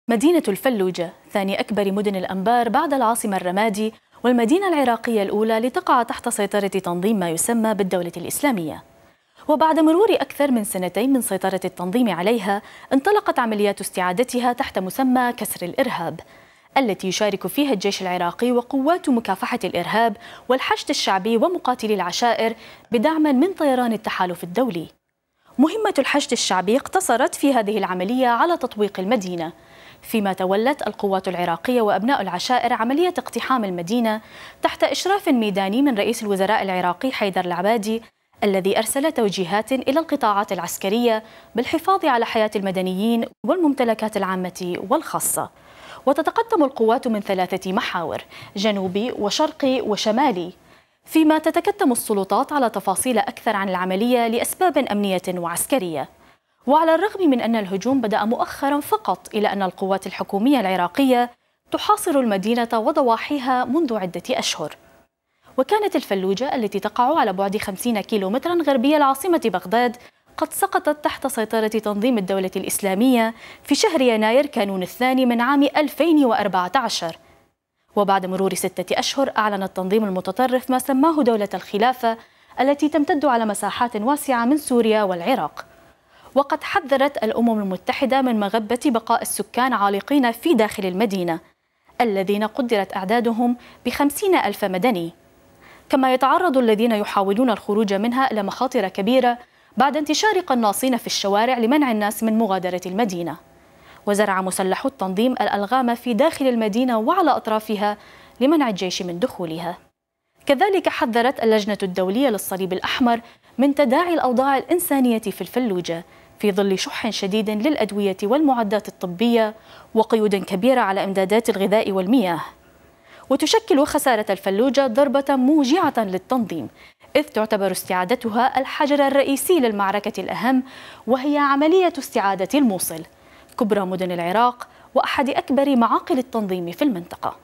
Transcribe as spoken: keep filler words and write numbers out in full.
مدينة الفلوجة ثاني أكبر مدن الأنبار بعد العاصمة الرمادي والمدينة العراقية الأولى لتقع تحت سيطرة تنظيم ما يسمى بالدولة الإسلامية. وبعد مرور أكثر من سنتين من سيطرة التنظيم عليها، انطلقت عمليات استعادتها تحت مسمى كسر الإرهاب، التي يشارك فيها الجيش العراقي وقوات مكافحة الإرهاب والحشد الشعبي ومقاتلي العشائر بدعم من طيران التحالف الدولي. مهمة الحشد الشعبي اقتصرت في هذه العملية على تطويق المدينة، فيما تولت القوات العراقية وأبناء العشائر عملية اقتحام المدينة تحت إشراف ميداني من رئيس الوزراء العراقي حيدر العبادي، الذي أرسل توجيهات إلى القطاعات العسكرية بالحفاظ على حياة المدنيين والممتلكات العامة والخاصة. وتتقدم القوات من ثلاثة محاور: جنوبي وشرقي وشمالي، فيما تتكتم السلطات على تفاصيل أكثر عن العملية لأسباب أمنية وعسكرية. وعلى الرغم من أن الهجوم بدأ مؤخرا فقط، إلى أن القوات الحكومية العراقية تحاصر المدينة وضواحيها منذ عدة أشهر. وكانت الفلوجة التي تقع على بعد خمسين كيلومترا غربية العاصمة بغداد قد سقطت تحت سيطرة تنظيم الدولة الإسلامية في شهر يناير كانون الثاني من عام ألفين وأربعة عشر. وبعد مرور ستة أشهر أعلن التنظيم المتطرف ما سماه دولة الخلافة، التي تمتد على مساحات واسعة من سوريا والعراق. وقد حذرت الأمم المتحدة من مغبة بقاء السكان عالقين في داخل المدينة، الذين قدرت أعدادهم بخمسين ألف مدني، كما يتعرض الذين يحاولون الخروج منها إلى مخاطر كبيرة بعد انتشار قناصين في الشوارع لمنع الناس من مغادرة المدينة. وزرع مسلحو التنظيم الألغام في داخل المدينة وعلى أطرافها لمنع الجيش من دخولها. كذلك حذرت اللجنة الدولية للصليب الأحمر من تداعي الأوضاع الإنسانية في الفلوجة في ظل شح شديد للأدوية والمعدات الطبية وقيود كبيرة على إمدادات الغذاء والمياه. وتشكل خسارة الفلوجة ضربة موجعة للتنظيم، إذ تعتبر استعادتها الحجر الرئيسي للمعركة الأهم، وهي عملية استعادة الموصل، كبرى مدن العراق وأحد أكبر معاقل التنظيم في المنطقة.